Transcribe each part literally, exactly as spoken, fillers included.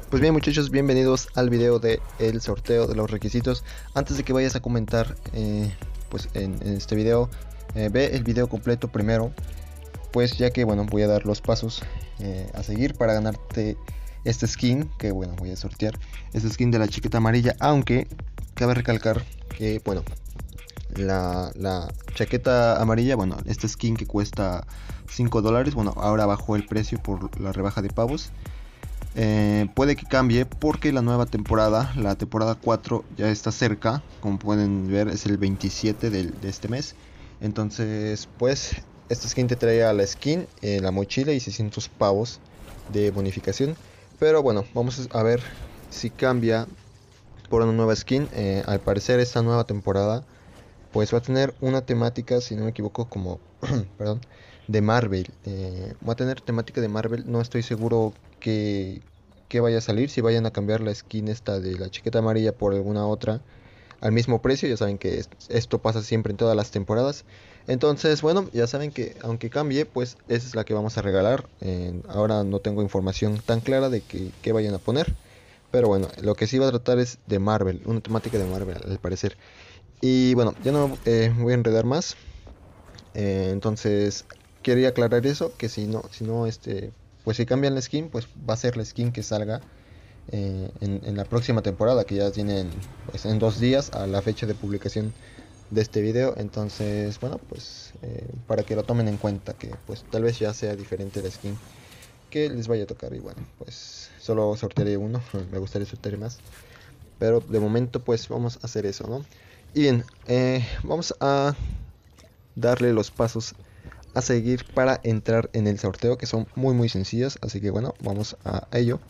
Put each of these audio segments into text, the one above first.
Pues bien, muchachos, bienvenidos al video de el sorteo de los requisitos. Antes de que vayas a comentar eh, pues en, en este video, eh, ve el video completo primero, pues ya que bueno, voy a dar los pasos eh, a seguir para ganarte este skin, que bueno, voy a sortear este skin de la chaqueta amarilla. Aunque cabe recalcar que bueno, la, la chaqueta amarilla, bueno, este skin que cuesta cinco dólares, bueno, ahora bajó el precio por la rebaja de pavos. Eh, puede que cambie porque la nueva temporada, la temporada cuatro, ya está cerca. Como pueden ver, es el veintisiete del, de este mes. Entonces, pues, esta skin te trae a la skin, eh, la mochila y seiscientos pavos de bonificación. Pero bueno, vamos a ver si cambia por una nueva skin. Eh, al parecer, esta nueva temporada, pues va a tener una temática, si no me equivoco, como, perdón, de Marvel. Eh, va a tener temática de Marvel. No estoy seguro que, que vaya a salir, si vayan a cambiar la skin esta de la chaqueta amarilla por alguna otra al mismo precio. Ya saben que es, esto pasa siempre en todas las temporadas. Entonces, bueno, ya saben que aunque cambie, pues esa es la que vamos a regalar. Eh, ahora no tengo información tan clara de que, que vayan a poner. Pero bueno, lo que sí va a tratar es de Marvel, una temática de Marvel al parecer. Y bueno, ya no eh, voy a enredar más. Eh, entonces, quería aclarar eso, que si no, si no, este, pues si cambian la skin, pues va a ser la skin que salga eh, en, en la próxima temporada, que ya tienen pues en dos días a la fecha de publicación de este video. Entonces, bueno, pues eh, para que lo tomen en cuenta, que pues tal vez ya sea diferente la skin que les vaya a tocar. Y bueno, pues solo sortearé uno, me gustaría sortear más, pero de momento pues vamos a hacer eso, ¿no? Y bien, eh, vamos a darle los pasos a seguir para entrar en el sorteo, que son muy muy sencillos, así que bueno, vamos a ello.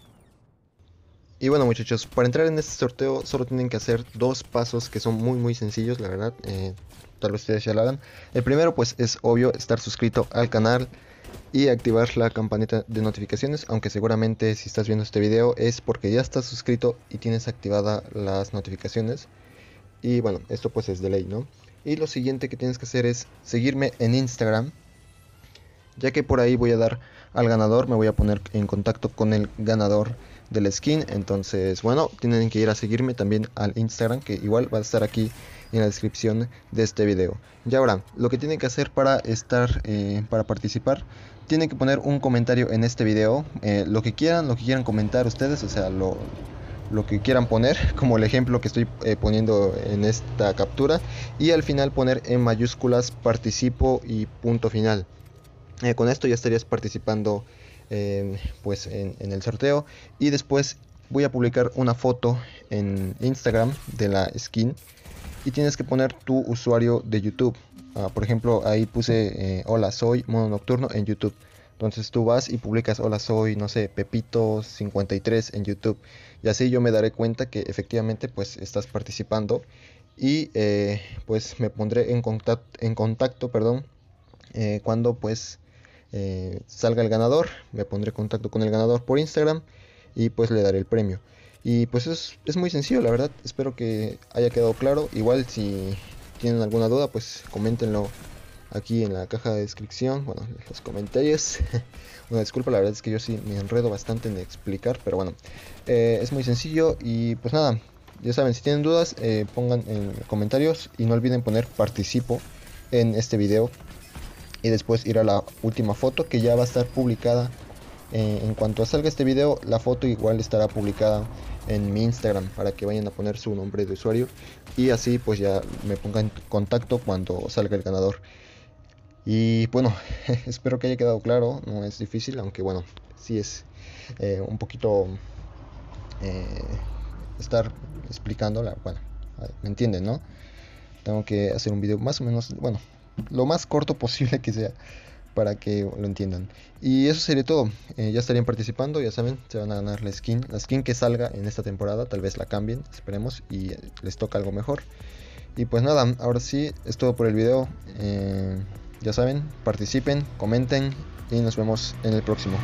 Y bueno, muchachos, para entrar en este sorteo solo tienen que hacer dos pasos que son muy muy sencillos, la verdad. Eh, tal vez ustedes ya lo hagan. El primero pues es obvio, estar suscrito al canal y activar la campanita de notificaciones, aunque seguramente si estás viendo este video es porque ya estás suscrito y tienes activadas las notificaciones. Y bueno, esto pues es de ley, ¿no? Y lo siguiente que tienes que hacer es seguirme en Instagram, ya que por ahí voy a dar al ganador, me voy a poner en contacto con el ganador del skin. Entonces, bueno, tienen que ir a seguirme también al Instagram, que igual va a estar aquí en la descripción de este video. Y ahora, lo que tienen que hacer para estar, eh, para participar, tienen que poner un comentario en este video, eh, lo que quieran, lo que quieran comentar ustedes, o sea, lo lo que quieran poner, como el ejemplo que estoy eh, poniendo en esta captura, y al final poner en mayúsculas participo y punto final. Eh, con esto ya estarías participando eh, pues en, en el sorteo. Y después voy a publicar una foto en Instagram de la skin y tienes que poner tu usuario de YouTube. Uh, por ejemplo, ahí puse eh, hola, soy Mono Nocturno en YouTube. Entonces tú vas y publicas hola, soy, no sé, Pepito cincuenta y tres en YouTube. Y así yo me daré cuenta que efectivamente pues estás participando. Y eh, pues me pondré en contacto, en contacto perdón, eh, cuando pues eh, salga el ganador. Me pondré en contacto con el ganador por Instagram y pues le daré el premio. Y pues es, es muy sencillo, la verdad. Espero que haya quedado claro. Igual si tienen alguna duda, pues coméntenlo aquí en la caja de descripción, bueno, en los comentarios. Una disculpa, la verdad es que yo sí me enredo bastante en explicar, pero bueno, eh, es muy sencillo. Y pues nada, ya saben, si tienen dudas, eh, pongan en comentarios y no olviden poner participo en este video. Y después ir a la última foto, que ya va a estar publicada. Eh, en cuanto salga este video, la foto igual estará publicada en mi Instagram, para que vayan a poner su nombre de usuario y así pues ya me pongan en contacto cuando salga el ganador. Y bueno, espero que haya quedado claro, no es difícil, aunque bueno, sí es eh, un poquito eh, estar explicándola, bueno, me entienden, ¿no? Tengo que hacer un video más o menos, bueno, lo más corto posible que sea, para que lo entiendan. Y eso sería todo. Eh, ya estarían participando, ya saben, se van a ganar la skin. La skin que salga en esta temporada, tal vez la cambien, esperemos, y les toca algo mejor. Y pues nada, ahora sí, es todo por el video. Eh, ya saben, participen, comenten y nos vemos en el próximo.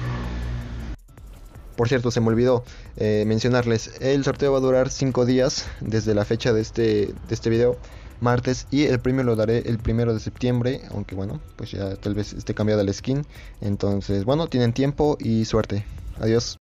Por cierto, se me olvidó eh, mencionarles, el sorteo va a durar cinco días desde la fecha de este, de este video, martes, y el premio lo daré el primero de septiembre, aunque bueno, pues ya tal vez esté cambiada la skin. Entonces, bueno, tienen tiempo y suerte. Adiós.